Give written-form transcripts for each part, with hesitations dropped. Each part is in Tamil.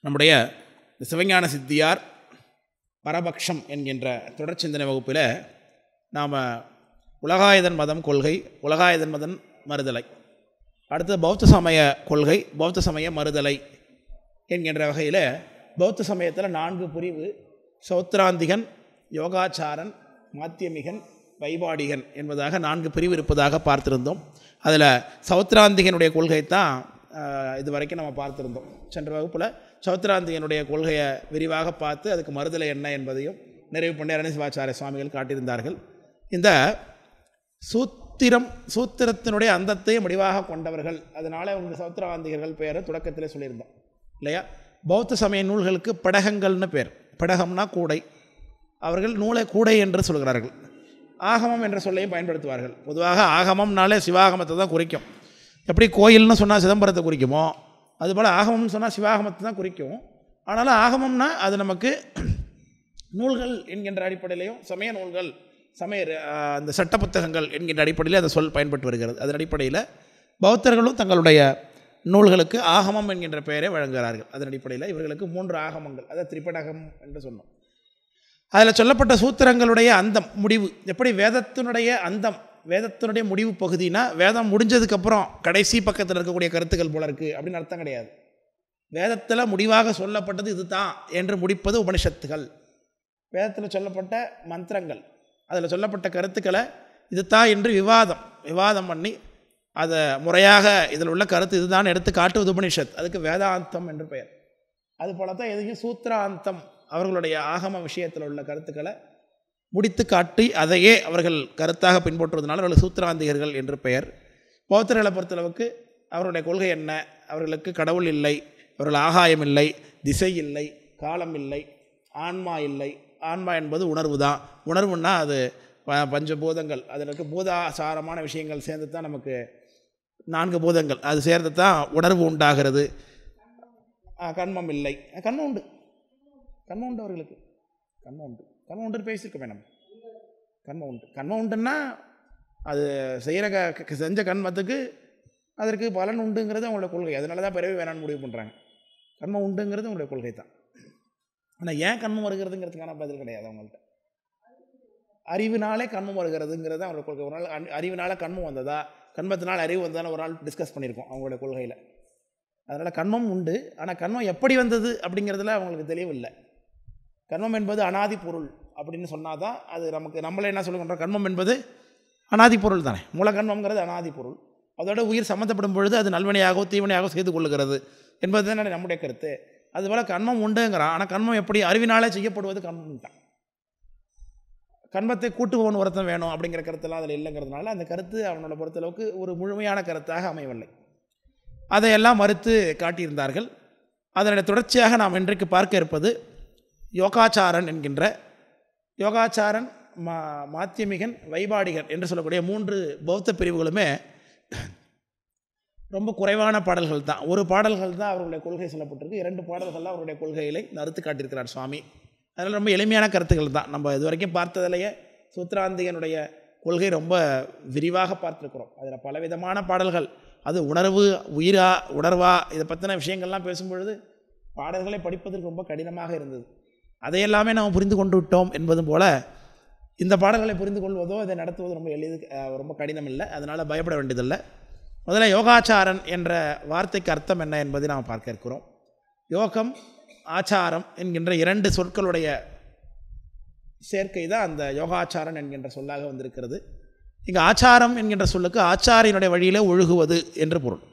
நம்முடைய சிவஞான சித்தியார் பரபக்ஷம் என்கின்ற தொடர் சிந்தனை வகுப்பில் நாம் உலகாயதன் மதம் கொள்கை, உலகாயதன் மதம் மறுதலை, அடுத்து பௌத்த சமய கொள்கை, பௌத்த சமய மறுதலை என்கின்ற வகையில் பௌத்த சமயத்தில் 4 பிரிவு: சௌத்ராந்திகன், யோகாச்சாரன், மாத்தியமிகன், வைபாடிகன் என்பதாக 4 பிரிவு இருப்பதாக பார்த்திருந்தோம். அதில் சௌத்ராந்திகனுடைய கொள்கை தான் இது வரைக்கும் நம்ம பார்த்துருந்தோம். சென்ற வகுப்பில் சௌத்ராந்திகனுடைய கொள்கையை விரிவாக பார்த்து அதுக்கு மறுதலை என்ன என்பதையும் நிறைவு பண்ணி அரணசிவாச்சாரிய சுவாமிகள் காட்டியிருந்தார்கள். இந்த சூத்திரத்தினுடைய அந்தத்தை முடிவாக கொண்டவர்கள், அதனால் அவங்க சௌத்ராந்திகர்கள் பேரை தொடக்கத்தில் சொல்லியிருந்தோம் இல்லையா? பௌத்த சமய நூல்களுக்கு படகங்கள்னு பேர். படகம்னா கூடை. அவர்கள் நூலை கூடை என்று சொல்கிறார்கள். ஆகமம் என்ற சொல்லையும் பயன்படுத்துவார்கள். பொதுவாக ஆகமம்னாலே சிவாகமத்தை தான் குறிக்கும். எப்படி கோயில்னு சொன்னால் சிதம்பரத்தை குறிக்குமோ அதுபோல் ஆகமம்னு சொன்னால் சிவாகமத்தை தான் குறிக்கும். ஆனாலும் ஆகமம்னா அது நமக்கு நூல்கள் என்கின்ற அடிப்படையிலையும், சமய நூல்கள், சமய அந்த சட்ட புத்தகங்கள் என்கின்ற அடிப்படையில் அந்த சொல் பயன்பட்டு வருகிறது. அதன் அடிப்படையில் பௌத்தர்களும் தங்களுடைய நூல்களுக்கு ஆகமம் என்கின்ற பெயரை வழங்குகிறார்கள். அதன் அடிப்படையில் இவர்களுக்கு 3 ஆகமங்கள், அதாவது திரிபடகம் என்று சொன்னோம். அதில் சொல்லப்பட்ட சூத்திரங்களுடைய அந்தம், முடிவு, எப்படி வேதத்தினுடைய அந்தம், வேதத்தினுடைய முடிவு பகுதினா வேதம் முடிஞ்சதுக்கப்புறம் கடைசி பக்கத்தில் இருக்கக்கூடிய கருத்துக்கள் போல இருக்குது அப்படின்னு அர்த்தம் கிடையாது. வேதத்தில் முடிவாக சொல்லப்பட்டது இது தான் என்று முடிப்பது உபனிஷத்துகள். வேதத்தில் சொல்லப்பட்ட மந்திரங்கள், அதில் சொல்லப்பட்ட கருத்துக்களை இது தான் என்று விவாதம் பண்ணி அதை முறையாக இதில் உள்ள கருத்து இதுதான் எடுத்து காட்டுவது உபனிஷத். அதுக்கு வேதாந்தம் என்று பெயர். அதுபோல தான் எதையும் சூத்திராந்தம், அவர்களுடைய ஆகம விஷயத்தில் உள்ள கருத்துக்களை முடித்து காட்டி அதையே அவர்கள் கருத்தாக பின்பற்றுவதனால அவர்கள் சூத்திராந்திகர்கள் என்று பெயர். பௌத்தர்களை பொறுத்தளவுக்கு அவருடைய கொள்கை என்ன? அவர்களுக்கு கடவுள் இல்லை, அவர்கள் ஆகாயம் இல்லை, திசை இல்லை, காலம் இல்லை, ஆன்மா இல்லை. ஆன்மா என்பது உணர்வு தான். உணர்வுன்னா அது பஞ்சபூதங்கள், அதில் இருக்க பூதாசாரமான விஷயங்கள் சேர்ந்து தான் நமக்கு 4 பூதங்கள், அது சேர்ந்து தான் உணர்வு உண்டாகிறது. கண்மம் இல்லை, கண்மம் உண்டு, கண்மம் உண்டு, அவர்களுக்கு கண்மம் உண்டு. கண்மம் உண்டு பேசியிருக்கோமே நம்ம. கண்மம் உண்டு, கண்மம் உண்டுன்னா அது செஞ்ச கண்மத்துக்கு அதற்கு பலன் உண்டுங்கிறது அவங்களோட கொள்கை. அதனால தான் பிறவி வேணான்னு முடிவு பண்ணுறாங்க. கண்மம் உண்டுங்கிறது அவங்களுடைய கொள்கை தான். ஆனால் ஏன் கண்மம் வருகிறதுங்கிறதுக்கான பதில் கிடையாது அவங்கள்ட்ட. அறிவினாலே கண்மம் வருகிறதுங்கிறது அவங்களோட கொள்கை. ஒரு நாள் அறிவினால் கண்மம் வந்ததா, கண்மத்தினால் அறிவு வந்ததான்னு ஒரு நாள் டிஸ்கஸ் பண்ணியிருக்கோம் அவங்களோட கொள்கையில். அதனால் கண்மம் உண்டு. ஆனால் கண்மம் எப்படி வந்தது அப்படிங்கிறதுல அவங்களுக்கு தெளிவில்லை. கண்மம் என்பது அனாதி பொருள் அப்படின்னு சொன்னால் தான் அது நம்மளே என்ன சொல்லுகின்றோம், கண்மம் என்பது அனாதி பொருள் தானே. மூலக்கண்மங்கிறது அனாதி பொருள். அதோட உயிர் சம்மந்தப்படும் பொழுது அது நல்வினையாகவோ தீவினையாகவோ செய்து கொள்ளுகிறது என்பது தானே நம்முடைய கருத்து. அதுபோல் கண்மம் உண்டுங்கிறான். ஆனால் கண்மம் எப்படி? அறிவினாலே செய்யப்படுவது கண்மம் தான். கண்மத்தை கூட்டுபவன் ஒருத்தன் வேணும் அப்படிங்கிற கருத்தெல்லாம் அதில் இல்லைங்கிறதுனால அந்த கருத்து அவனோட பொறுத்தளவுக்கு ஒரு முழுமையான கருத்தாக அமையவில்லை. அதையெல்லாம் மறுத்து காட்டியிருந்தார்கள். அதனுடைய தொடர்ச்சியாக நாம் இன்றைக்கு பார்க்க இருப்பது யோகாச்சாரன் என்கின்ற, யோகாச்சாரன், மாத்தியமிகன், வைபாடிகன் என்று சொல்லக்கூடிய 3 பௌத்த பிரிவுகளுமே ரொம்ப குறைவான பாடல்கள் தான். ஒரு பாடல்கள் தான் அவருடைய கொள்கை சொல்லப்பட்டிருக்கு. 2 பாடல்கள் தான் அவருடைய கொள்கைகளை நறுத்து காட்டியிருக்கிறார் சுவாமி. அதனால் ரொம்ப எளிமையான கருத்துக்கள் தான். நம்ம இது வரைக்கும் பார்த்ததிலேயே சூத்திராந்திகனுடைய கொள்கை ரொம்ப விரிவாக பார்த்துருக்குறோம். அதில் பலவிதமான பாடல்கள், அது உணர்வு, உயிரா, உணர்வா, இதை பற்றின விஷயங்கள்லாம் பேசும்பொழுது பாடல்களை படிப்பதற்கு ரொம்ப கடினமாக இருந்தது. அதையெல்லாமே நாம் புரிந்து கொண்டு விட்டோம் என்பதும் போல் இந்த பாடல்களை புரிந்து கொள்வதோ இதை நடத்துவதோ ரொம்ப கடினம் இல்லை. அதனால் பயப்பட வேண்டியதில்லை. முதல்ல யோகாச்சாரன் என்ற வார்த்தைக்கு அர்த்தம் என்ன என்பதை நாம் பார்க்க இருக்கிறோம். யோகம், ஆச்சாரம் என்கின்ற 2 சொற்களுடைய சேர்க்கை தான் அந்த யோகாச்சாரன் என்கின்ற சொல்லாக வந்திருக்கிறது. இங்கே ஆச்சாரம் என்கின்ற சொல்லுக்கு ஆச்சாரியனுடைய வழியில் ஒழுகுவது என்று பொருள்.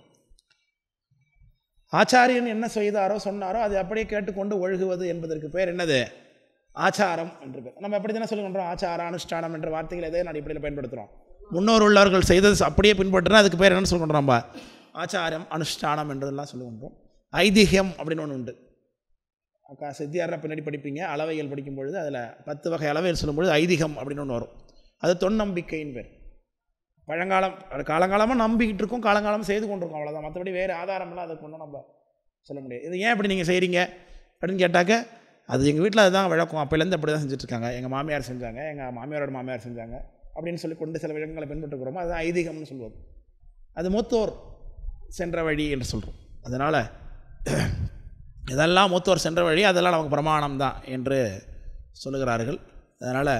ஆச்சாரியன் என்ன செய்தாரோ சொன்னாரோ அதை அப்படியே கேட்டுக்கொண்டு ஒழுகுவது என்பதற்கு பேர் என்னது? ஆச்சாரம் என்று பேர். நம்ம எப்படி தானே சொல்லுகின்றோம், ஆச்சார அனுஷ்டானம் என்ற வார்த்தைகள் எதை அடிப்படையில் பயன்படுத்துகிறோம். முன்னோர் உள்ளவர்கள் செய்தது அப்படியே பின்பற்றினா அதுக்கு பேர் என்னென்னு சொல்லுகின்றோம் நம்ம? ஆச்சாரம், அனுஷ்டானம் என்றதெல்லாம் சொல்லுகின்றோம். ஐதிஹ்யம் அப்படின்னு ஒன்று உண்டு. சித்தியாரில் பின்னாடி படிப்பீங்க, அளவைகள் படிக்கும்பொழுது அதில் 10 வகை அளவைகள் சொல்லும்பொழுது ஐதிகம் அப்படின்னு ஒன்று வரும். அது தொன்னம்பிக்கையின் பேர். காலங்காலமாக நம்பிக்கிட்டு இருக்கோம், காலங்காலமாக செய்து கொண்டிருக்கோம், அவ்வளோதான். மற்றபடி வேறு ஆதாரம்லாம் அதுக்கு ஒன்றும் நம்ம சொல்ல முடியாது. இது ஏன் இப்படி நீங்கள் செய்கிறீங்க அப்படின்னு கேட்டாக்க, அது எங்கள் வீட்டில் அதுதான் வழக்கம், அப்போலேருந்து அப்படி தான் செஞ்சுட்ருக்காங்க, எங்கள் மாமியார் செஞ்சாங்க, எங்கள் மாமியாரோட மாமியார் செஞ்சாங்க அப்படின்னு சொல்லி கொண்டு சில விலங்குகளை பின்பற்றுக்கிறோமோ அதுதான் ஐதீகம்னு சொல்லுவது. அது மூத்தோர் சென்ற வழி என்று சொல்கிறோம். அதனால் இதெல்லாம் மூத்தோர் சென்ற வழி, அதெல்லாம் நமக்கு பிரமாணம் தான் என்று சொல்லுகிறார்கள். அதனால்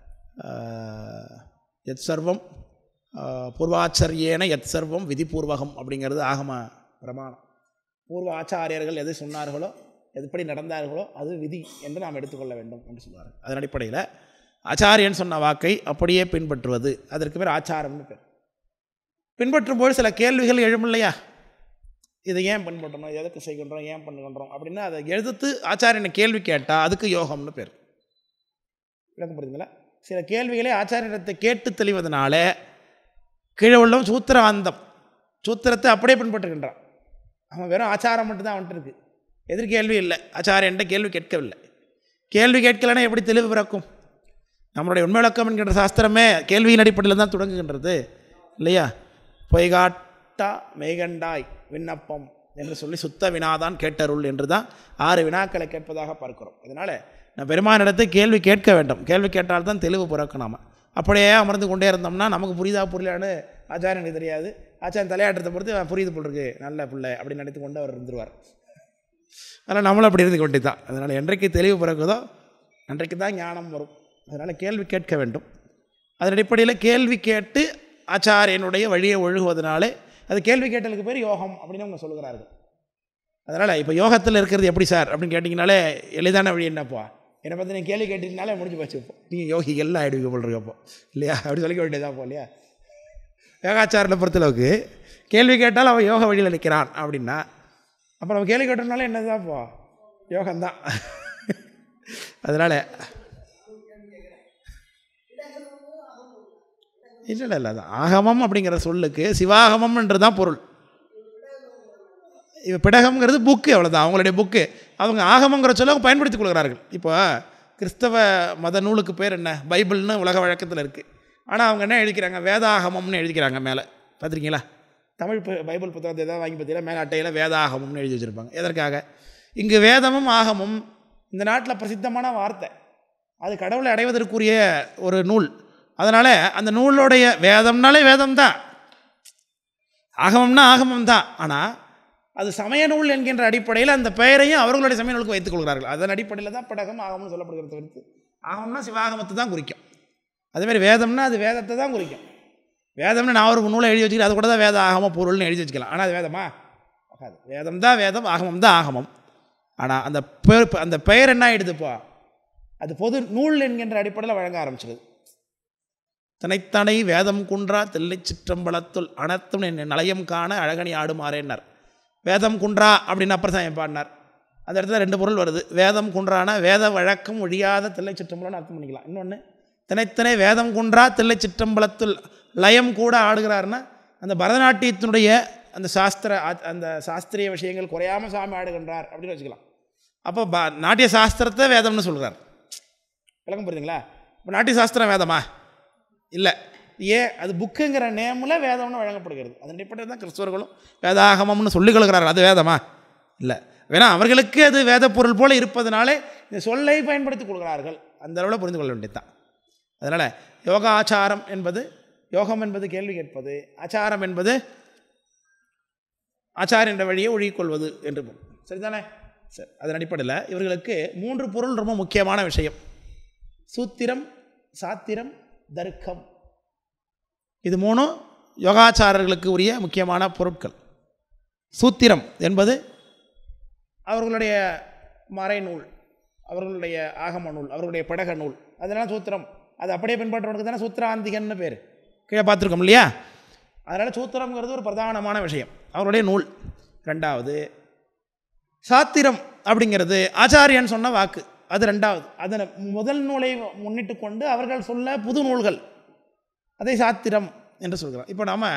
எத் சர்வம் பூர்வாச்சரியேன எத் சர்வம் விதிபூர்வகம் அப்படிங்கிறது ஆகம பிரமாணம். பூர்வ ஆச்சாரியர்கள் எது சொன்னார்களோ, எதுபடி நடந்தார்களோ அது விதி என்று நாம் எடுத்துக்கொள்ள வேண்டும் என்று சொல்வார்கள். அதன் அடிப்படையில் ஆச்சாரியன் சொன்ன வாக்கை அப்படியே பின்பற்றுவது, அதற்கு பேர் ஆச்சாரம்னு பேர். பின்பற்றும்போது சில கேள்விகள் எழும் இல்லையா, இதை ஏன் பின்பற்றணும், எதுக்கு செய்கின்றோம், ஏன் பண்ணுகின்றோம் அப்படின்னா அதை எடுத்து ஆச்சாரியனை கேள்வி கேட்டால் அதுக்கு யோகம்னு பேர். விளக்கப்படுதுங்களா? சில கேள்விகளை ஆச்சாரியத்தை கேட்டு தெளிவதனால கீழே உள்ளவன் சூத்திராந்தம், சூத்திரத்தை அப்படியே பின்பற்றுகின்றான். அவன் வெறும் ஆச்சாரம் மட்டும்தான் அவன்கிட்ட இருக்குது, எதிர்கேள்வி இல்லை. ஆச்சாரியன்ட்ட கேள்வி கேட்கவில்லை. கேள்வி கேட்கலைன்னா எப்படி தெளிவு பிறக்கும்? நம்மளுடைய உண்மை விளக்கம் என்கின்ற சாஸ்திரமே கேள்வியின் அடிப்படையில் தான் தொடங்குகின்றது இல்லையா? பொய்காட்டா மெய்கண்டாய் விண்ணப்பம் என்று சொல்லி சுத்த வினாதான் கேட்டருள் என்று தான் 6 வினாக்களை கேட்பதாக பார்க்கிறோம். அதனால் நான் பெருமானிடத்தை கேள்வி கேட்க வேண்டும். கேள்வி கேட்டால்தான் தெளிவு பிறக்கும். நாம் அப்படியே அமர்ந்து கொண்டே இருந்தோம்னா நமக்கு புரியுதா புரியலான்னு ஆச்சாரியனுக்கு தெரியாது. ஆச்சாரியன் தலையாட்டத்தை பொறுத்து புரியுது போல் இருக்குது, நல்ல பிள்ளை அப்படின்னு நினைத்து கொண்டு அவர் இருந்துருவார். அதனால் நம்மளும் அப்படி இருந்து கொண்டு தான். அதனால் என்றைக்கு தெளிவு பிறகுதோ அன்றைக்கு தான் ஞானம் வரும். அதனால் கேள்வி கேட்க வேண்டும். அதன் அடிப்படையில் கேள்வி கேட்டு ஆச்சாரியனுடைய வழியை ஒழுகுவதனாலே அது கேள்வி கேட்டலுக்கு பேர் யோகம் அப்படின்னு அவங்க சொல்லுகிறார்கள். அதனால் இப்போ யோகத்தில் இருக்கிறது எப்படி சார் அப்படின்னு கேட்டிங்கனாலே எளிதான வழி என்னப்பா, என்னை பற்றி நீங்கள் கேள்வி கேட்டிங்கனாலே முடிஞ்சு போச்சு. இப்போ நீங்கள் யோகிகள்லாம் ஆகிடுவீங்க போல் இருக்கப்போ இல்லையா? அப்படி சொல்லிக்க வேண்டியதான் போ இல்லையா? யோகாச்சாரத்தை பொறுத்தளவுக்கு கேள்வி கேட்டால் அவன் யோக வழியில் நிற்கிறான் அப்படின்னா அப்போ நம்ம கேள்வி கேட்டோம்னாலே என்னதான் போ யோகம்தான். அதனால் இல்லை அது ஆகமம் அப்படிங்கிற சொல்லுக்கு சிவாகமம் என்று தான் பொருள். இப்போ பிடகம்ங்கிறது புக்கு, அவ்வளோதான் அவங்களுடைய புக்கு. அவங்க ஆகமங்கிற சொல்ல அவங்க பயன்படுத்திக் கொள்கிறார்கள். இப்போ கிறிஸ்தவ மத நூலுக்கு பேர் என்ன, பைபிள்னு உலக வழக்கத்தில் இருக்குது. ஆனால் அவங்க என்ன எழுதிக்கிறாங்க, வேதாகமம்னு எழுதிக்கிறாங்க மேலே. பார்த்துருக்கீங்களா? தமிழ் பைபிள் புத்தகத்தை எதாவது வாங்கி பார்த்தீங்கன்னா மேலே அட்டையில் வேதாகமம்னு எழுதி வச்சுருப்பாங்க. எதற்காக? இங்கு வேதமும் ஆகமும் இந்த நாட்டில் பிரசித்தமான வார்த்தை, அது கடவுளை அடைவதற்குரிய ஒரு நூல். அதனால் அந்த நூலோடைய வேதம்னாலே வேதம் தான், ஆகமம்னா ஆகமம் தான். ஆனால் அது சமய நூல் என்கின்ற அடிப்படையில் அந்த பெயரையும் அவர்களுடைய சமய நூலுக்கு வைத்துக் கொள்கிறார்கள். அதன் அடிப்படையில் தான் படகம் ஆகம்னு சொல்லப்படுகிறது. தவிர்த்து ஆகம்னா சிவாகமத்தை தான் குறிக்கும். அதேமாதிரி வேதம்னா அது வேதத்தை தான் குறிக்கும். வேதம்னு நான் ஒரு நூலை எழுதி வச்சுக்கிறேன், அது கூட தான் வேத ஆகம பொருள்னு எழுதி வச்சுக்கலாம். ஆனால் அது வேதமா ஆகாது. வேதம் தான் வேதம், ஆகமம் தான் ஆகமம். ஆனால் அந்த பெயர் என்ன ஆகிடுதுப்பா, அது பொது நூல் என்கின்ற அடிப்படையில் வழங்க ஆரம்பிச்சிடுது. தனைத்தனை வேதம் குன்றா தில்லை சிற்றம்பலத்துள் அனைத்தும் நலயம் காண அழகணி ஆடுமாறேன்னார். வேதம் குன்றா அப்படின்னு அப்புறம் தான் பாடினார். அந்த இடத்துல 2 பொருள் வருது. வேதம் குன்றானா வேத வழக்கம் ஒழியாத தில்லை சிற்றம்பலம்னு அர்த்தம் பண்ணிக்கலாம். இன்னொன்று தினைத்தனை வேதம் குன்றா தில்லை சிற்றம்பலத்துள் லயம் கூட ஆடுகிறாருன்னா அந்த பரதநாட்டியத்தினுடைய அந்த சாஸ்திரிய விஷயங்கள் குறையாமல் சாமி ஆடுகின்றார் அப்படின்னு வச்சுக்கலாம். அப்போ நாட்டிய சாஸ்திரத்தை வேதம்னு சொல்கிறார். விளக்கம் புரியுதுங்களா? இப்போ நாட்டிய சாஸ்திரம் வேதமா? இல்லை. ஏன்? அது புக்குங்கிற நேமில் வேதம்னு வழங்கப்படுகிறது. அதன் அடிப்படையில் தான் கிறிஸ்தவர்களும் வேதாகமம்னு சொல்லிக் கொள்கிறார்கள். அது வேதமா? இல்லை. வேணா அவர்களுக்கு அது வேத பொருள் போல் இருப்பதனாலே இந்த சொல்லை பயன்படுத்திக் கொள்கிறார்கள். அந்த அளவில் புரிந்து கொள்ள வேண்டியது தான். அதனால் யோகாச்சாரம் என்பது, யோகம் என்பது கேள்வி கேட்பது, ஆச்சாரம் என்பது ஆச்சாரியன்ற வழியை ஒழுகிக்கொள்வது என்று பொருள். சரிதானே? சரி. அதன் அடிப்படையில் இவர்களுக்கு 3 பொருள் ரொம்ப முக்கியமான விஷயம். சூத்திரம், சாத்திரம், தர்க்கம். இது 3 யோகாச்சாரர்களுக்கு உரிய முக்கியமான பொருட்கள். சூத்திரம் என்பது அவர்களுடைய மறைநூல், அவர்களுடைய ஆகம நூல், அவர்களுடைய படக நூல். அதனால் சூத்திரம் அது அப்படியே பின்பற்றவனுக்கு தானே சூத்திராந்திகன்னு பேர். கீழே பார்த்துருக்கோம் இல்லையா? அதனால் சூத்திரம்ங்கிறது ஒரு பிரதானமான விஷயம், அவருடைய நூல். 2வது சாத்திரம் அப்படிங்கிறது ஆச்சாரியன் சொன்ன வாக்கு, அது 2வது. அதனை முதல் நூலை முன்னிட்டு கொண்டு அவர்கள் சொல்ல புது நூல்கள், அதை சாத்திரம் என்று சொல்கிறோம். இப்போ நாம்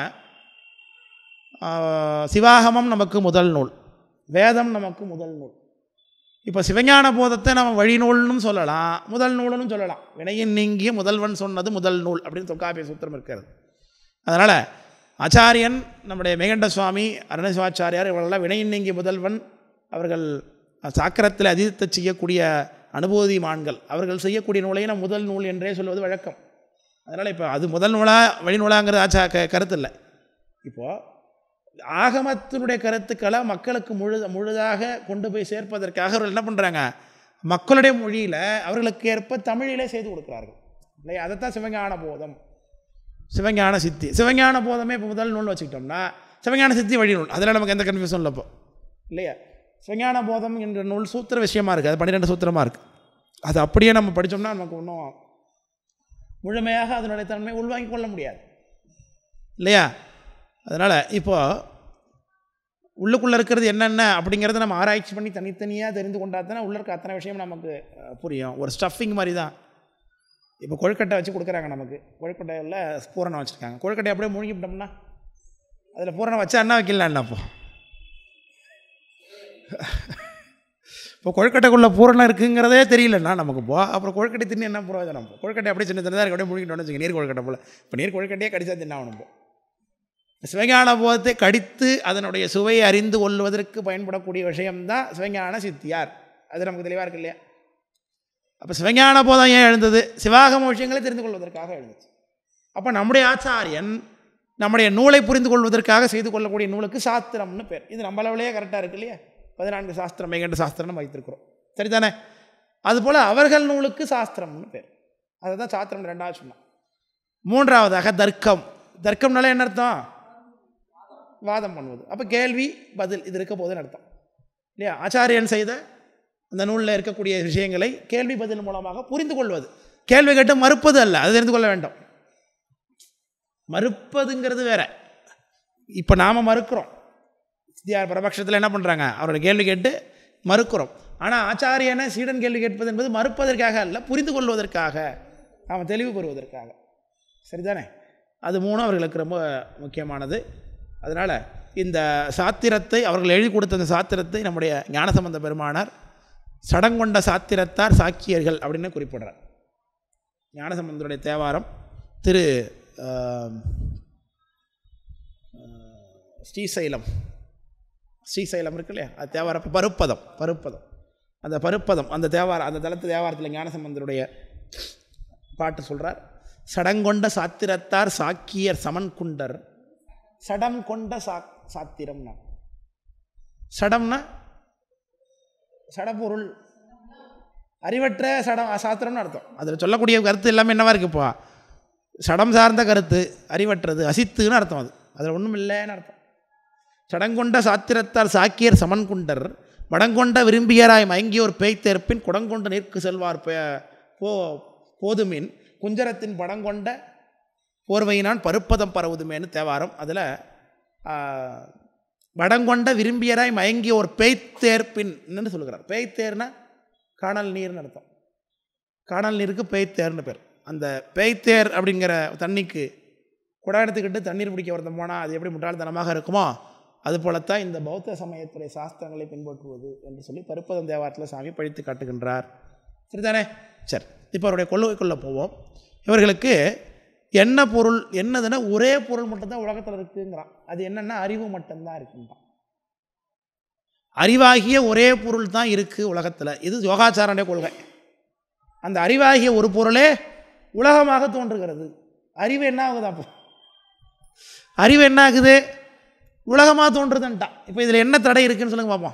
சிவாகமம் நமக்கு முதல் நூல், வேதம் நமக்கு முதல் நூல். இப்போ சிவஞான போதத்தை நம்ம வழிநூல்னு சொல்லலாம், முதல் நூல்னு சொல்லலாம். வினையின் நீங்கிய முதல்வன் சொன்னது முதல் நூல் அப்படின்னு தொல்காப்பிய சூத்திரம் இருக்கிறது. அதனால் ஆச்சாரியன் நம்முடைய மேகண்ட சுவாமி, அருணசிவாச்சாரியார் இவர்களெல்லாம் வினையின் நீங்கிய முதல்வன். அவர்கள் சாக்கரத்தில் அதித்த செய்யக்கூடிய அனுபூதிமான்கள், அவர்கள் செய்யக்கூடிய நூலையை முதல் நூல் என்றே சொல்வது வழக்கம். அதனால் இப்போ அது முதல் நூலா வழிநூலாங்கிறது கருத்து இல்லை. இப்போது ஆகமத்தினுடைய கருத்துக்களை மக்களுக்கு முழுதாக கொண்டு போய் சேர்ப்பதற்காக அவர்கள் என்ன பண்ணுறாங்க, மக்களுடைய மொழியில் அவர்களுக்கு ஏற்ப தமிழிலே செய்து கொடுக்குறார்கள் இல்லையா. அதைத்தான் சிவஞான போதம், சிவஞான சித்தி. சிவஞான போதமே இப்போ முதல் நூல் வச்சுக்கிட்டோம்னா சிவஞான சித்தி வழி நூல், அதில் நமக்கு எந்த கன்ஃபியூஷன் இல்லை இப்போ இல்லையா. சிவஞான போதம் என்ற நூல் சூத்திர விஷயமாக இருக்குது, அது 12 சூத்திரமாக இருக்குது. அது அப்படியே நம்ம படித்தோம்னா நமக்கு ஒன்றும் முழுமையாக அதனுடைய தன்மை உள்வாங்கிக் கொள்ள முடியாது இல்லையா. அதனால் இப்போது உள்ளுக்குள்ளே இருக்கிறது என்னென்ன அப்படிங்கிறத நம்ம ஆராய்ச்சி பண்ணி தனித்தனியாக தெரிந்து கொண்டாத்தானே உள்ள இருக்க அத்தனை விஷயம் நமக்கு புரியும். ஒரு ஸ்டஃபிங் மாதிரி தான். இப்போ கொழுக்கட்டை வச்சு கொடுக்குறாங்க நமக்கு, கொழுக்கட்டையில் பூரணம் வச்சுருக்காங்க. கொழுக்கட்டை அப்படியே மூழ்கிவிட்டோம்னா அதில் பூரணம் வச்சா என்ன வைக்கலாம் என்ன? இப்போ கொழுக்கட்டைக்குள்ளே பூரணம் இருக்குங்கிறதே தெரியலன்னா நமக்கு அப்புறம் கொழுக்கட்டை தின்னு என்ன பிரயோஜனம்? கொழுக்கட்டை அப்படியே சின்ன சின்னதாக அப்படியே மூழ்கிட்டோன்னு வச்சுக்க, நீர் கொழுக்கட்டை போல். இப்போ நீர் கொழுக்கட்டையே கடிச்சா தின்னாகணும். இப்போ சிவஞான போதத்தை கடித்து அதனுடைய சுவையை அறிந்து கொள்வதற்கு பயன்படக்கூடிய விஷயம்தான் சிவஞான சித்தியார். அது நமக்கு தெளிவாக இருக்கு இல்லையா. அப்போ சிவஞான போதம் ஏன் எழுந்தது? சிவாகம விஷயங்களை தெரிந்து கொள்வதற்காக எழுந்துச்சு. அப்போ நம்முடைய ஆச்சாரியன் நம்முடைய நூலை புரிந்து கொள்வதற்காக செய்து கொள்ளக்கூடிய நூலுக்கு சாஸ்திரம்னு பேர். இது நம்ம அளவுலேயே கரெக்டாக இருக்கு இல்லையா. 14 சாஸ்திரம், 2 சாஸ்திரம் வைத்திருக்கிறோம், சரிதானே. அதுபோல் அவர்கள் நூலுக்கு சாஸ்திரம்னு பேர். அதை தான் சாஸ்திரம் 2வது சொன்னோம். 3வதாக தர்க்கம். தர்க்கம்னால என்ன அர்த்தம்? வாதம் பண்ணுவது. அப்போ கேள்வி பதில் இது இருக்க போதுன்னு அர்த்தம் இல்லையா. ஆச்சாரியன் செய்த அந்த நூலில் இருக்கக்கூடிய விஷயங்களை கேள்வி பதில் மூலமாக புரிந்து கொள்வது. கேள்வி கேட்டு மறுப்பது அல்ல, அது தெரிந்து கொள்ள வேண்டும். மறுப்பதுங்கிறது வேற. இப்போ நாம் மறுக்கிறோம், சித்தியார் பரபட்சத்தில் என்ன பண்ணுறாங்க, அவரோட கேள்வி கேட்டு மறுக்கிறோம். ஆனால் ஆச்சாரியனை சீடன் கேள்வி கேட்பது என்பது மறுப்பதற்காக அல்ல, புரிந்து கொள்வதற்காக, நாம் தெளிவு பெறுவதற்காக, சரிதானே. அது 3 அவர்களுக்கு ரொம்ப முக்கியமானது. அதனால் இந்த சாத்திரத்தை அவர்கள் எழுதி கொடுத்த அந்த சாத்திரத்தை நம்முடைய ஞானசம்பந்த பெருமானார் சடங்கொண்ட சாத்திரத்தார் சாக்கியர்கள் அப்படின்னு குறிப்பிடுறார். ஞானசம்பந்தருடைய தேவாரம் திரு ஸ்ரீசைலம் இருக்கு இல்லையா, அது தேவாரம். பருப்பதம் அந்த பருப்பதம் அந்த தேவாரம், அந்த தளத்து தேவாரத்தில் ஞானசம்பந்தருடைய பாட்டு சொல்கிறார். சடங்கொண்ட சாத்திரத்தார் சாக்கியர் சமன் குண்டர். சடம் கொண்ட சாத்திரம்னா, சடம்னா சடப்பொருள், அறிவற்ற சாத்திரம்னு அர்த்தம். அதில் சொல்லக்கூடிய கருத்து எல்லாமே என்னவா இருக்குப்பா, சடம் சார்ந்த கருத்து, அறிவற்றது, அசித்துன்னு அர்த்தம். அதில் ஒன்றும் இல்லைன்னு அர்த்தம். சடங்கொண்ட சாத்திரத்தார் சாக்கியர் சமன் குண்டர். மடங்கொண்ட விரும்பியராய் மயங்கியோர் பேய்த்தேற்பின் குடங்கொண்டு நிற்கு செல்வார் போதுமின் குஞ்சரத்தின் படங்கொண்ட போர்வையினான் பருப்பதம் பரவுதுமேனு தேவாரம். அதில் வடங்கொண்ட விரும்பியராய் மயங்கிய ஒரு பேய்த்தேர்ப்பின் என்னன்னு சொல்லுகிறார். பேய்த்தேர்னா காணல் நீர்னு அர்த்தம். காணல் நீருக்கு பேய்த்தேர்னு பேர். அந்த பேய்த்தேர் அப்படிங்கிற தண்ணிக்கு குடம் எடுத்துக்கிட்டு தண்ணீர் பிடிக்க ஒருத்தன் போனால் அது எப்படி முட்டாள்தனமாக இருக்குமோ, அதுபோலத்தான் இந்த பௌத்த சமயத்துடைய சாஸ்திரங்களை பின்பற்றுவது என்று சொல்லி பருப்பதம் தேவாரத்தில் சாமி பழித்து காட்டுகின்றார், சரிதானே. சரி, இப்போ அவருடைய கொள்கைக்குள்ளே போவோம். இவர்களுக்கு என்ன பொருள் என்னதுன்னா, ஒரே பொருள் மட்டும்தான் உலகத்தில் இருக்குங்கிறான். அது என்னென்னா அறிவு மட்டும்தான் இருக்குன்றான். அறிவாகிய ஒரே பொருள் தான் இருக்குது உலகத்தில். இது யோகாச்சாரனுடைய கொள்கை. அந்த அறிவாகிய ஒரு பொருளே உலகமாக தோன்றுகிறது. அறிவு என்ன ஆகுது? அப்போ அறிவு என்ன ஆகுது? உலகமாக தோன்றுதுன்ட்டான். இப்போ இதில் என்ன தடை இருக்குன்னு சொல்லுங்க பார்ப்போம்.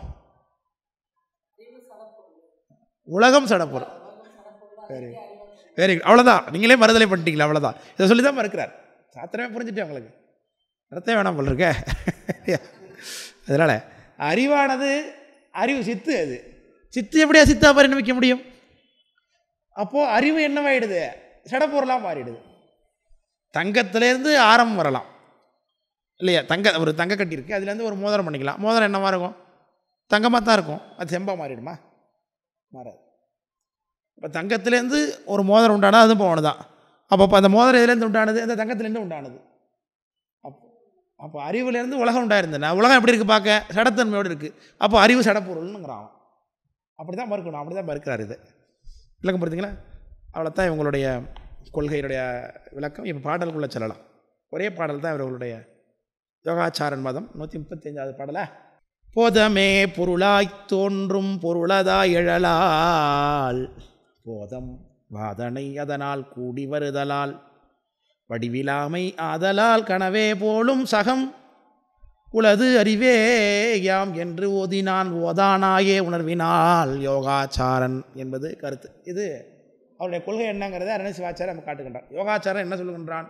உலகம் சடப்பொருள். வெரி குட், அவ்வளோதான். நீங்களே மறுதலை பண்ணிட்டீங்களா? அவ்வளோதான். இதை சொல்லி தான் மறுக்கிறார். சாத்திரமே புரிஞ்சுட்டேன் உங்களுக்கு, நடத்தே வேணாம் போல இருக்க. அதனால் அறிவானது அறிவு சித்து. அது சித்து எப்படியா சித்தா பரிணமிக்க முடியும்? அப்போது அறிவு என்னவாயிடுது? சடப்பொருளாக மாறிடுது. தங்கத்திலேருந்து ஆரம் வரலாம் இல்லையா. ஒரு தங்க கட்டி இருக்குது, அதுலேருந்து ஒரு மோதிரம் பண்ணிக்கலாம். மோதிரம் என்னவா இருக்கும்? தங்கமாக தான் இருக்கும். அது செம்பாக மாறிடுமா? மாறாது. இப்போ தங்கத்திலேருந்து ஒரு மோதிரம் உண்டானது, அதுவும் போனது தான். அப்போ அந்த மோதிரம் இதுலேருந்து உண்டானது, அந்த தங்கத்திலேருந்து உண்டானது. அப்போ அறிவுலேருந்து உலகம் உண்டாயிருந்தேன்னா உலகம் எப்படி இருக்குது? பார்க்க சடத்தன்மையோடு இருக்குது. அப்போ அறிவு சடப்பொருள்னுங்கிறான். அப்படி தான் மறுக்கணும். அப்படி தான் மறுக்கிறார். இது விளக்கம் பார்த்தீங்களா? அவ்வளோத்தான் இவங்களுடைய கொள்கையுடைய விளக்கம். இப்போ பாடலுக்குள்ளே செல்லலாம். ஒரே பாடல் தான் இவர்களுடைய யோகாச்சாரன் மதம். 135வது பாடல. போதமே பொருளாய்த் தோன்றும் பொருளதாய் எழலால் போதம் வாதனை அதனால் கூடி வருதலால் வடிவிலாமை ஆதலால் கனவே போலும் சகம் உளது அறிவே யாம் என்று ஓதினான் ஓதானாயே உணர்வினால் யோகாச்சாரன் என்பது கருத்து. இது அவருடைய கொள்கை என்னங்கிறத அருணை சிவாச்சாரியர் நம்ம காட்டுகின்றான். யோகாச்சாரன் என்ன சொல்லுகின்றான்?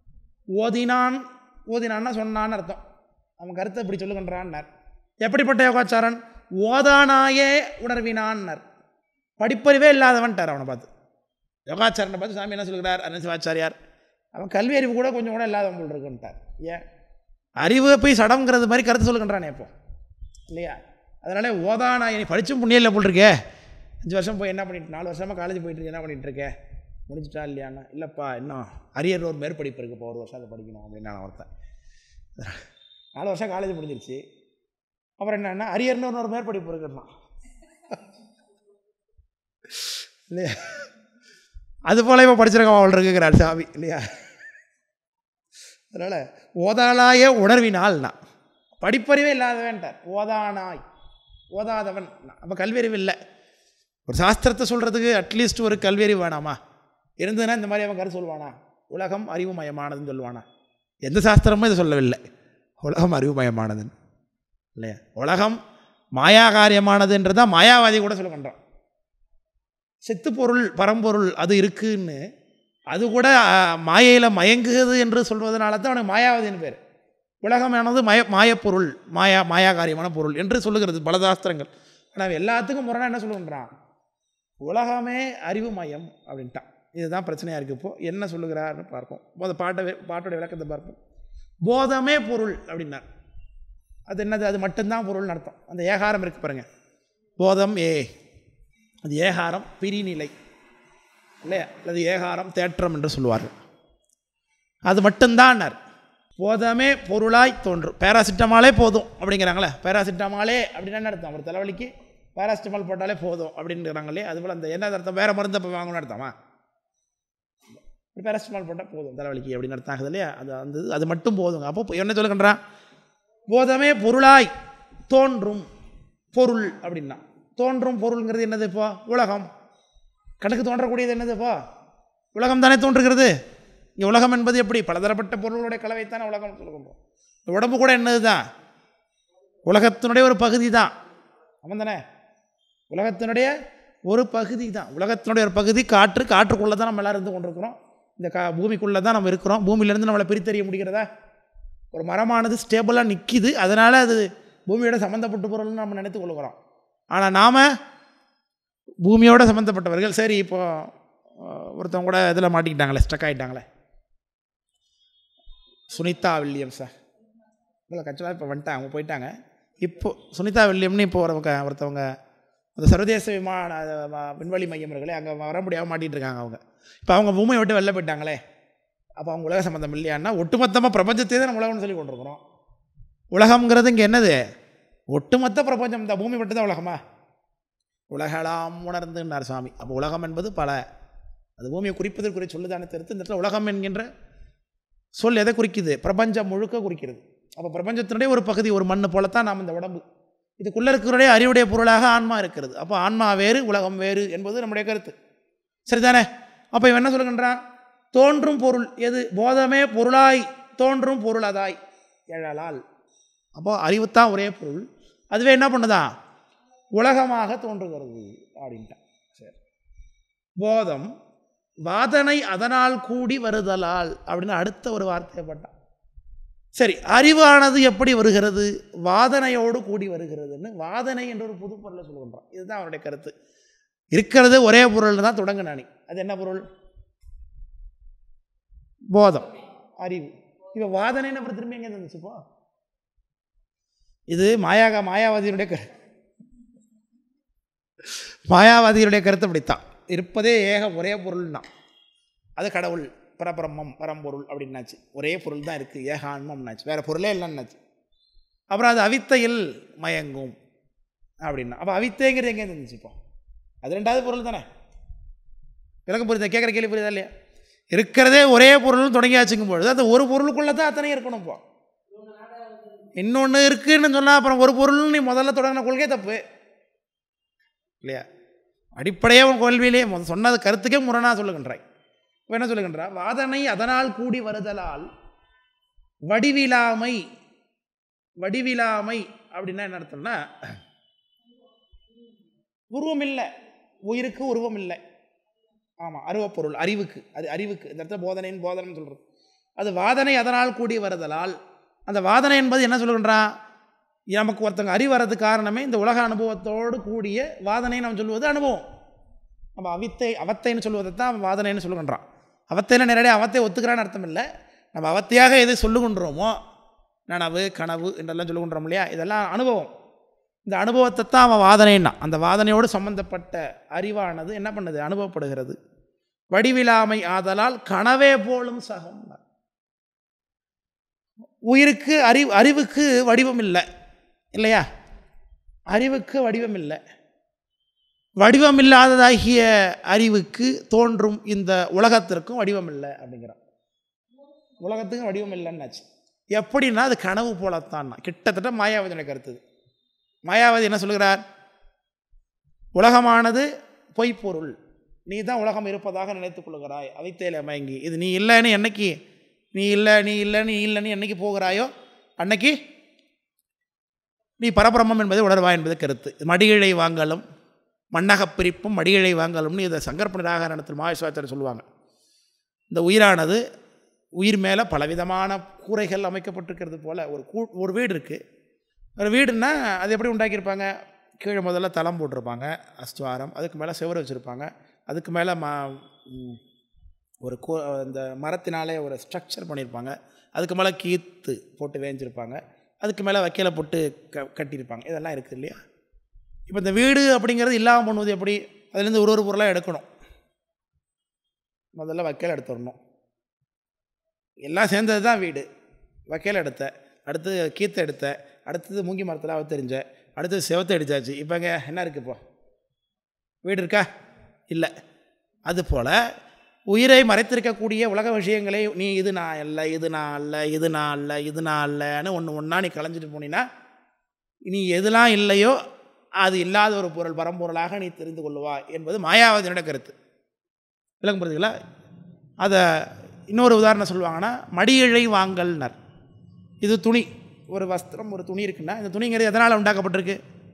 ஓதினான்னா சொன்னான்னு அர்த்தம். அவன் கருத்தை இப்படி சொல்லுகின்றான்னார். எப்படிப்பட்ட யோகாச்சாரன்? ஓதானாயே உணர்வினான்னார். படிப்பறிவே இல்லாதவன்ட்டார் அவனை பார்த்து. யோகாச்சாரனை பார்த்து சாமி என்ன சொல்கிறார் அருணை சிவாச்சாரியார்? அவன் கல்வி அறிவு கூட கொஞ்சம் கூட இல்லாதவன் போல் இருக்குன்ட்டார். ஏன் அறிவு போய் சடங்கிறது மாதிரி கருத்து சொல்லுகின்றானே இப்போ இல்லையா? அதனால ஓதானாயே நீ படிச்சும் புண்ணியம் இல்லை போல் இருக்கே, 5 வருஷம் போய் என்ன பண்ணிட்டு 4 வருஷமாக காலேஜ் போயிட்டு என்ன பண்ணிட்டு இருக்கேன், முடிஞ்சிட்டா இல்லையாண்ணா? இல்லைப்பா இன்னும் அரியர் ஒரு மேற்படிப்பு இருக்குப்பா, 1 வருஷம் அதை படிக்கணும் அப்படின்னு நான் ஒருத்தன். 4 வருஷம் காலேஜ் முடிஞ்சிருச்சு, அப்புறம் என்னன்னா அரியர்னு ஒரு மேற்படிப்பு இருக்குன்னா இல்லையா? அது போல இப்போ படிச்சிருக்கோம் அவள் இருக்குங்கிறார் சாமி இல்லையா? அதனால் ஓதானாயே உணர்வினால்னா படிப்பறிவே இல்லாதவன்ட்டார். ஓதாதவன் அப்போ கல்வியறிவு இல்லை. ஒரு சாஸ்திரத்தை சொல்கிறதுக்கு அட்லீஸ்ட் ஒரு கல்வியறிவு வேணாமா? இருந்ததுன்னா இந்த மாதிரி அவன் கருத்து சொல்லுவானா? உலகம் அறிவுமயமானதுன்னு சொல்லுவானா? எந்த சாஸ்திரமும் இதை சொல்லவில்லை, உலகம் அறிவுமயமானதுன்னு இல்லையா? உலகம் மாயா காரியமானதுன்றதான் மாயாவாதி கூட சொல்லுகின்றான். செத்து பொருள் பரம்பொருள் அது இருக்குன்னு அது கூட மாயையில் மயங்குகிறது என்று சொல்வதனால தான் அவனுக்கு மாயாவதின்னு பேர். உலகமானது மாயப்பொருள், மாயா காரியமான பொருள் என்று சொல்லுகிறது பல சாஸ்திரங்கள். ஆனால் எல்லாத்துக்கும் முரணாக என்ன சொல்லுகின்றான்? உலகமே அறிவுமயம் அப்படின்ட்டான். இதுதான் பிரச்சனையாக இருக்குது. இப்போது என்ன சொல்லுகிறார்னு பார்ப்போம். பாட்டோட விளக்கத்தை பார்ப்போம். போதமே பொருள் அப்படின்னார். அது என்னது? அது மட்டும்தான் பொருள்னு அர்த்தம். அந்த ஏகாரம் இருக்குது பாருங்கள், போதம் அது ஏகாரம் பிரிநிலை இல்லையா? அல்லது ஏகாரம் தேற்றம் என்று சொல்லுவார்கள். அது மட்டும்தான் போதமே பொருளாய் தோன்றும். பேராசிட்டமாலே போதும் அப்படிங்கிறாங்களே, பேராசிட்டமாலே அப்படின்னு என்ன அர்த்தம்? ஒரு தலைவலிக்கு பேராசிட்டமால் போட்டாலே போதும் அப்படின்றாங்களே, அதுபோல் அந்த என்ன அர்த்தம்? வேறு மருந்து இப்போ வாங்கணும்னு அர்த்தமா? பேராசிட்டமால் போட்டால் போதும் தலைவலிக்கு அப்படின்னு அர்த்தம் ஆகுது இல்லையா? அது மட்டும் போதுங்க. அப்போ என்ன சொல்லுகின்றான்? போதமே பொருளாய் தோன்றும் பொருள் அப்படின்னா. தோன்றும் பொருள்ங்கிறது என்னது? இப்போ உலகம் கணக்கு தோன்றக்கூடியது என்னது? இப்போ உலகம் தானே தோன்றுகிறது. இங்கே உலகம் என்பது எப்படி? பலதரப்பட்ட பொருளுடைய கலவைத்தானே உலகம் சொல்லுகின்றோம். உடம்பு கூட என்னது தான்? உலகத்தினுடைய ஒரு பகுதி தான். அவன் தானே உலகத்தினுடைய ஒரு பகுதி தான். உலகத்தினுடைய ஒரு பகுதி காற்றுக்குள்ளே தான் நம்ம எல்லோரும் இருந்து கொண்டிருக்கிறோம். இந்த பூமிக்குள்ளே தான் நம்ம இருக்கிறோம். பூமியிலேருந்து நம்மளை பிரித்தறிய முடிகிறதா? ஒரு மரமானது ஸ்டேபிளாக நிற்கிது, அதனால் அது பூமியோட சம்மந்தப்பட்ட பொருள்னு நம்ம நினைத்து கொள்கிறோம். ஆனால் நாம் பூமியோடு சம்மந்தப்பட்டவர்கள். சரி, இப்போது ஒருத்தவங்க கூட இதில் மாட்டிக்கிட்டாங்களே, ஸ்டக் ஆகிட்டாங்களே, சுனிதா வில்லியம்ஸா இல்லை கட்சியில் இப்போ வந்துட்டாங்க, அவங்க போயிட்டாங்க. இப்போது சுனிதா வில்லியம்னு இப்போ ஒருத்தவங்க அந்த சர்வதேச விண்வெளி மையம் இருக்குல்ல, அங்கே வர முடியாமல் மாட்டிகிட்டு இருக்காங்க. இப்போ அவங்க பூமியை விட்டு வெளில போயிட்டாங்களே, அப்போ அவங்க உலக சம்மந்தம் இல்லையான்னா ஒட்டுமொத்தமாக பிரபஞ்சத்தையே தான் நம்ம உலகம்னு சொல்லி கொண்டிருக்கிறோம். உலகம்ங்கிறது இங்கே என்னது? ஒட்டுமொத்த பிரபஞ்சம். இந்த பூமி மட்டும் தான் உலகமா? உலகலாம் உணர்ந்துன்னார் சுவாமி. அப்போ உலகம் என்பது அது பூமியை குறிப்பதற்குரிய சொல்லுதானே தவிர்த்து இந்த இடத்துல உலகம் என்கின்ற சொல் எதை குறிக்குது? பிரபஞ்சம் முழுக்க குறிக்கிறது. அப்போ பிரபஞ்சத்தினுடைய ஒரு பகுதி, ஒரு மண்ணு போலத்தான் நாம் இந்த உடம்பு. இதுக்குள்ளே இருக்கிற அறிவுடைய பொருளாக ஆன்மா இருக்கிறது. அப்போ ஆன்மா வேறு உலகம் வேறு என்பது நம்முடைய கருத்து, சரிதானே? அப்போ இவன் என்ன சொல்லுகின்றான்? தோன்றும் பொருள் எது? போதமே பொருளாய் தோன்றும் பொருள் அதாய் எழலால். அப்போ அறிவுத்தான் ஒரே பொருள், அதுவே என்ன பண்ணுதான்? உலகமாக தோன்றுகிறது அப்படின்ட்டான். சரி, போதம் வாதனை அதனால் கூடி வருதலால் அப்படின்னு அடுத்த ஒரு வார்த்தையை பட்டான். சரி, அறிவானது எப்படி வருகிறது? வாதனையோடு கூடி வருகிறதுன்னு வாதனை என்ற ஒரு புது பொருளை சொல்லுகின்றான். இதுதான் அவருடைய கருத்து. இருக்கிறது ஒரே பொருள் தான் தொடங்கினானி. அது என்ன பொருள்? போதம், அறிவு. இப்போ வாதனைன்னு அப்புறம் திரும்பி எங்கே இருந்துச்சுப்போ? இது மாயாவாதிகளுடைய கருத்து அப்படித்தான். இருப்பதே ஒரே பொருள் தான். அது கடவுள், பரபிரம்மம், பரம்பொருள் அப்படின்னாச்சு. ஒரே பொருள் தான் இருக்குது, ஏக ஆன்மம்னாச்சு, வேறு பொருளே இல்லைன்னாச்சு. அப்புறம் அது அவித்தையில் மயங்கும் அப்படின்னா. அப்போ அவித்தைங்கிறது எங்கே இருந்துச்சு? இப்போ அது 2வது பொருள் தானே. விளக்கம் புரியுதா? கேட்குற கேள்வி புரியுதா இல்லையா? இருக்கிறதே ஒரே பொருள்னு தொடங்கியாச்சுங்கும் பொழுது அந்த ஒரு பொருளுக்குள்ளே தான் அத்தனை இருக்கணும். இப்போ இன்னொன்று இருக்குதுன்னு சொன்னால் அப்புறம் ஒரு பொருள்னு நீ முதல்ல தொடங்கின கொள்கை தப்பு இல்லையா? அடிப்படையே உன் கேள்வியிலே சொன்னது கருத்துக்கே முரணாக சொல்லுகின்றாய். இப்போ என்ன சொல்லுகின்றா? வாதனை அதனால் கூடி வருதலால் வடிவிலாமை வடிவிலாமை அப்படின்னா என்ன அர்த்தம்னா, உருவம் இல்லை, உயிருக்கு உருவம் இல்லை. ஆமாம், அருவப்பொருள், அறிவுக்கு. அது அறிவுக்கு இந்த இடத்துல போதனைன்னு போதனைன்னு சொல்கிறது. அது வாதனை அதனால் கூடி வருதலால். அந்த வாதனை என்பது என்ன சொல்லுகின்றான், நமக்கு ஒருத்தங்க அறிவு வர்றதுக்கு காரணமே இந்த உலக அனுபவத்தோடு கூடிய வாதனை நம்ம சொல்லுவது அனுபவம். நம்ம அவத்தைன்னு சொல்லுவதை தான் வாதனைன்னு சொல்லுகின்றான். அவத்தையில் நேரடியாக அவத்தை ஒத்துக்கிறான்னு அர்த்தம் இல்லை. நம்ம அவத்தையாக எது சொல்லுகின்றோமோ, நனவு கனவு என்றெல்லாம் சொல்லுகின்றோம் இல்லையா, இதெல்லாம் அனுபவம். இந்த அனுபவத்தை தான் அவன் வாதனைன்னா. அந்த வாதனையோடு சம்பந்தப்பட்ட அறிவானது என்ன பண்ணுது, அனுபவப்படுகிறது. வடிவிலாமை ஆதலால் கனவே போலும் சகம். உயிருக்கு அறிவுக்கு வடிவம் இல்லை இல்லையா, அறிவுக்கு வடிவம் இல்லை. வடிவம் இல்லாததாகிய அறிவுக்கு தோன்றும் இந்த உலகத்திற்கும் வடிவம் இல்லை அப்படிங்கிறான். உலகத்துக்கும் வடிவம் இல்லைன்னாச்சு. எப்படின்னா அது கனவு போலத்தான். கிட்டத்தட்ட மாயாவதியோட கருத்து. மாயாவதி என்ன சொல்கிறார், உலகமானது பொய்ப்பொருள், நீ தான் உலகம் இருப்பதாக நினைத்துக் கொள்கிறாய் அவைத்தேல மயங்கி. இது நீ இல்லைன்னு என்னைக்கு நீ இல்லைன்னு என்னைக்கு போகிறாயோ அன்னைக்கு நீ பரபிரம்மம் என்பதை உணர்வாய் என்பது கருத்து. மடியிழை வாங்கலும் மண்ணகப் பிரிப்பும் மடியிழை வாங்கலும்னு இதை சங்கற்ப நிராகரணத்தில் மகாவிஸ்வாச்சாரியர் சொல்லுவாங்க. இந்த உயிரானது, உயிர் மேலே பலவிதமான கூரைகள் அமைக்கப்பட்டிருக்கிறது போல் ஒரு வீடு இருக்குது. ஒரு வீடுன்னா அது எப்படி உண்டாக்கியிருப்பாங்க, கீழே முதல்ல தளம் போட்டிருப்பாங்க, அஸ்துவாரம், அதுக்கு மேலே செவரு வச்சுருப்பாங்க, அதுக்கு மேலே இந்த மரத்தினாலே ஒரு ஸ்ட்ரக்சர் பண்ணியிருப்பாங்க, அதுக்கு மேலே கீத்து போட்டு வேஞ்சிருப்பாங்க, அதுக்கு மேலே வைக்கலை போட்டு கட்டியிருப்பாங்க. இதெல்லாம் இருக்குது இல்லையா. இப்போ இந்த வீடு அப்படிங்கிறது இல்லாமல் பண்ணுவது எப்படி, அதுலேருந்து ஒரு பொருளாக எடுக்கணும். முதல்ல வைக்கலை எடுத்துடணும், எல்லாம் சேர்ந்தது தான் வீடு. வைக்கலை எடுத்த, அடுத்து கீத்தை எடுத்த, அடுத்தது மூங்கி மரத்தில் அவ தெரிஞ்ச, அடுத்தது செவத்தை அடித்தாச்சு. இப்போங்க என்ன இருக்குது, இப்போ வீடு இருக்கா, இல்லை. அதுபோல் உயிரை மறைத்திருக்கக்கூடிய உலக விஷயங்களை நீ இது நான் இல்லை, இது நான் அல்ல, இது நான் அல்ல, இது நான் அல்லன்னு ஒன்றா நீ களைஞ்சிட்டு போனீன்னா, நீ எதெல்லாம் இல்லையோ அது இல்லாத ஒரு பொருள் பரம்பொருளாக நீ தெரிந்து கொள்ளுவா என்பது மாயாவதியோட கருத்து. விளக்கம் புரியுதுங்களா? அதை இன்னொரு உதாரணம் சொல்லுவாங்கன்னா, மடியிழை வாங்கல்னர். இது துணி, ஒரு வஸ்திரம், ஒரு துணி இருக்குன்னா, இந்த துணிங்கிறது எதனால் உண்டாக்கப்பட்டிருக்கு,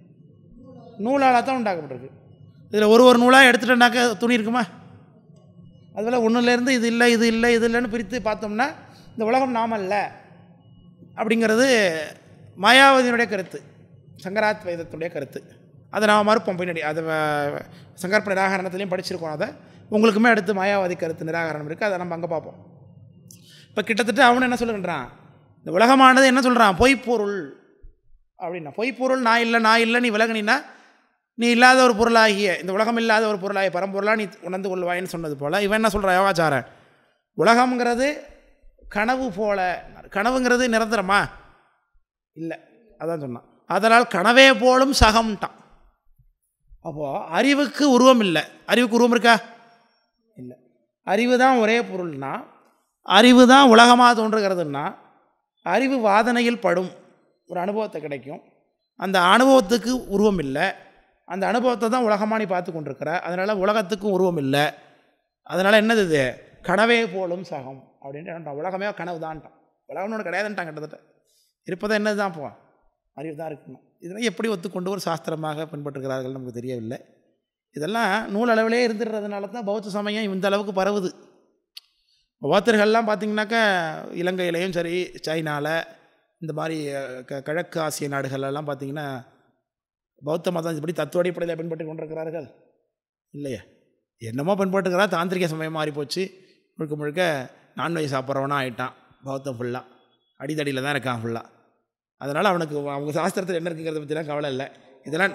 நூலால் தான் உண்டாக்கப்பட்டிருக்கு. இதில் ஒரு நூலாக எடுத்துட்டோம்னாக்க துணி இருக்குமா? அதுபோல் ஒன்றுலேருந்து இது இல்லை இது இல்லை இது இல்லைன்னு பிரித்து பார்த்தோம்னா இந்த உலகம் நாமல்ல அப்படிங்கிறது மாயாவதியினுடைய கருத்து, சங்கராத்வைதத்துடைய கருத்து. அதை நாம் மறுப்போம் பின்னாடி. அதை சங்கற்ப நிராகரணத்துலேயும் படிச்சிருக்கோம். அதை உங்களுக்குமே அடுத்து மாயாவதி கருத்து நிராகரணம் இருக்குது, அதை நம்ம அங்கே பார்ப்போம். இப்போ கிட்டத்தட்ட அவனு என்ன சொல்லுகின்றான், இந்த உலகமானது என்ன சொல்கிறான், பொய்ப்பொருள் அப்படின்னா. பொய்ப்பொருள் நான் இல்லை நீ விலகினா நீ இல்லாத ஒரு பொருளாகிய, இந்த உலகம் இல்லாத ஒரு பொருளாகிய பரம்பொருளாக நீ உணர்ந்து கொள்வாயின்னு சொன்னது போல் இவன் என்ன சொல்கிறான் யோகாச்சாரன், உலகம்ங்கிறது கனவு போல. கனவுங்கிறது நிரந்தரமா இல்லை, அதான் சொன்னான். அதனால் கனவே போலும் சகம்ட்டான். அப்போது அறிவுக்கு உருவம் இல்லை. அறிவுக்கு உருவம் இருக்கா, இல்லை. அறிவு தான் ஒரே பொருள்னா, அறிவு தான் உலகமாக தோன்றுகிறதுனா, அறிவு வாதனையில் படும் ஒரு அனுபவத்தை கிடைக்கும். அந்த அனுபவத்துக்கு உருவம் இல்லை. அந்த அனுபவத்தை தான் உலகமாக நீ பார்த்து கொண்டிருக்கிற. அதனால் உலகத்துக்கும் உருவம் இல்லை. அதனால் என்னது இது, கனவே போலும் சகம் அப்படின்ட்டு உலகமே கனவு தான்ட்டான். உலகம்னோட கிடையாதுன்ட்டான். கிட்டத்தட்ட இருப்பதை என்னது தான் போவான், அறிவு தான் இருக்கணும். இதெல்லாம் எப்படி ஒத்துக்கொண்டு ஒரு சாஸ்திரமாக பின்பற்றுகிறார்கள் நமக்கு தெரியவில்லை. இதெல்லாம் நூல் அளவிலே இருந்துடுறதுனால தான் பௌத்த சமயம் இந்த அளவுக்கு பரவுது. பௌத்தர்கள்லாம் பார்த்திங்கனாக்கா இலங்கையிலையும் சரி, சைனாவில், இந்த மாதிரி கிழக்கு ஆசிய நாடுகளெல்லாம் பார்த்திங்கன்னா பௌத்த மதம் இப்படி தத்துவ அடிப்படையில் பின்பற்றி கொண்டிருக்கிறார்கள் இல்லையா. என்னமோ பின்பற்றுக்கிறா, தாந்திரிக சமயம் மாறி போச்சு. முழுக்க நான்வெஜ் சாப்பிட்றவனா ஆகிட்டான் பௌத்தம். ஃபுல்லாக அடித்தடியில் தான் இருக்கான் ஃபுல்லாக. அதனால் அவனுக்கு அவங்க சாஸ்திரத்தில் என்ன இருக்குங்கிறத பற்றிலாம் கவலை இல்லை. இதெல்லாம்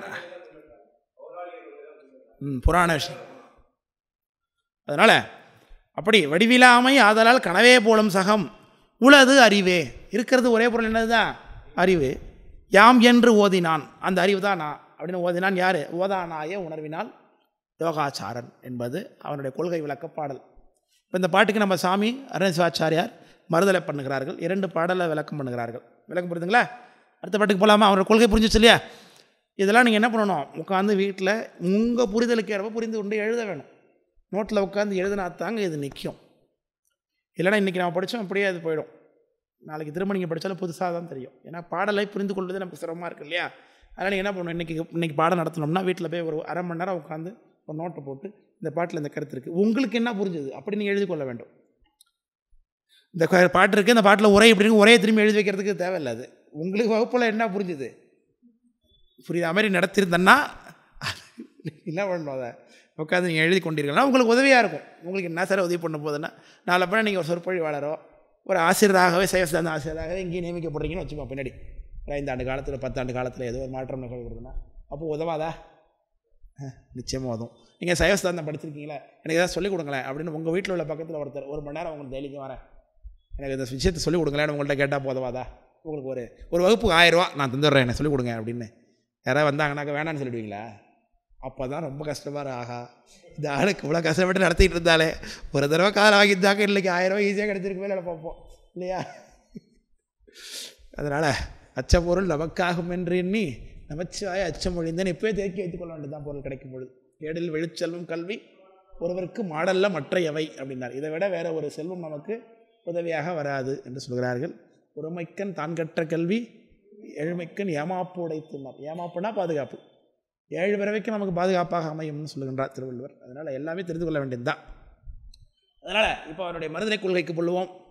புராண விஷயம். அதனால் அப்படி வடிவிலாமை ஆதலால் கனவே போலும் சகம் உளது அறிவே. இருக்கிறது ஒரே பொருள் என்னது தான் அறிவு. யாம் என்று ஓதினான், அந்த அறிவு தான் நான் அப்படின்னு ஓதினான். யார்? ஓதானாய உணர்வினால் யோகாச்சாரன் என்பது அவனுடைய கொள்கை விளக்க பாடல். இப்போ இந்த பாட்டுக்கு நம்ம சாமி அருணேஸ்வராச்சாரியார் மறுதலை பண்ணுகிறார்கள். 2 பாடலை விளக்கம் பண்ணுகிறார்கள். விளக்கம் புரியுதுங்களா? அடுத்த பாட்டுக்கு போகலாமா? அவனோட கொள்கை புரிஞ்சிச்சு இல்லையா? இதெல்லாம் நீங்கள் என்ன பண்ணணும், உட்காந்து வீட்டில் உங்கள் புரிதலுக்கு ஏற்ப புரிந்து கொண்டு எழுத வேணும். நோட்டில் உட்காந்து எழுதினாத்தாங்க இது நிற்கும். இல்லைனா இன்றைக்கி நம்ம படித்தோம் அப்படியே அது போயிடும். நாளைக்கு திரும்ப நீங்கள் படித்தாலும் புதுசாக தான் தெரியும். ஏன்னா பாடலை புரிந்து கொள்வது நமக்கு சிரமமாக இருக்குது இல்லையா? அதனால் நீங்கள் என்ன பண்ணணும், இன்றைக்கி பாடம் நடத்தினோம்னா வீட்டில் போய் ஒரு அரை மணி நேரம் உட்காந்து ஒரு நோட்டை போட்டு இந்த பாட்டில் இந்த கருத்து இருக்குது, உங்களுக்கு என்ன புரிஞ்சுது அப்படி நீங்கள் எழுதி கொள்ள வேண்டும். இந்த பாட்டு இருக்குது, இந்த பாட்டில் உரை இப்படி உரையை திரும்பி எழுதி வைக்கிறதுக்கு தேவையில்லை. அது உங்களுக்கு வகுப்பில் என்ன புரிஞ்சுது புரியுற மாதிரி நடத்திருந்தேன்னா என்ன பண்ணணும், அதை உட்காந்து நீங்கள் எழுதி கொண்டீர்கள்னா உங்களுக்கு உதவியாக இருக்கும். உங்களுக்கு என்ன சார் உதவி பண்ண போகுதுன்னா, நாளை பண்ண நீங்கள் ஒரு சொற்பொழிவாளரோ ஒரு ஆசிரியராகவே சைவ சித்தாந்த ஆசிரியராகவே இங்கேயும் நியமிக்கப்படுறீங்கன்னு வச்சுப்போம். பின்னாடி ஒரு 5 ஆண்டு காலத்தில் 10 ஆண்டு காலத்தில் ஏதோ ஒரு மாற்றம் நிகழ்கிறதுனா அப்போ உதவாதா? நிச்சயமாக உதவும். நீங்கள் சைவ சித்தாந்தம் படிச்சிருக்கீங்களா, எனக்கு எதாவது சொல்லிக் கொடுங்களேன் அப்படின்னு உங்கள் வீட்டில் உள்ள பக்கத்தில் ஒருத்தர் 1 மணி நேரம் உங்களுக்கு டெய்லிக்கும் வரேன், எனக்கு இந்த விஷயத்தை சொல்லிக் கொடுங்களேன்னு உங்கள்கிட்ட கேட்டால் போதவாதா? உங்களுக்கு ஒரு வகுப்புக்கு 1000 ரூபா நான் தந்துடுறேன், எனக்கு சொல்லிக் கொடுங்க அப்படின்னு யாராவது வந்தாங்கன்னாக்க வேணான்னு சொல்லிடுவீங்களா? அப்போ தான் ரொம்ப கஷ்டமாக ஆகா இந்த ஆளுக்கு இவ்வளோ கஷ்டப்பட்டு நடத்திட்டு இருந்தாலே ஒரு தடவை காலை வாங்கியிருந்தாக்க இன்றைக்கி 1000 ரூபா ஈஸியாக கிடச்சிருக்குமே இல்லை பார்ப்போம் இல்லையா? அதனால் அச்சப்பொருள் நமக்காகும் என்று எண்ணி நமச்சிவாய அச்சம் ஒழிந்தேன் இப்போயே தேக்கி வைத்துக்கொள்ள வேண்டியதான் பொருள் கிடைக்கும் பொழுது. ஏடில் வெளிச்செல்வம் கல்வி ஒருவருக்கு மாடல்ல மற்ற எவை அப்படின்னார். இதை விட வேறு ஒரு செல்வம் நமக்கு உதவியாக வராது என்று சொல்கிறார்கள். ஒருமைக்கன் தான் கற்ற கல்வி ஏழ்மைக்கன் ஏமாப்பு உடைத்துள்ளார். ஏமாப்புனா பாதுகாப்பு, 7 பிறவைக்கும் நமக்கு பாதுகாப்பாக அமையும்னு சொல்லுகின்றார் திருவள்ளுவர். அதனால் எல்லாமே தெரிந்து கொள்ள வேண்டியது தான். அதனால் இப்போ அவருடைய மறுதலை கொள்கைக்கு கொள்வோம்.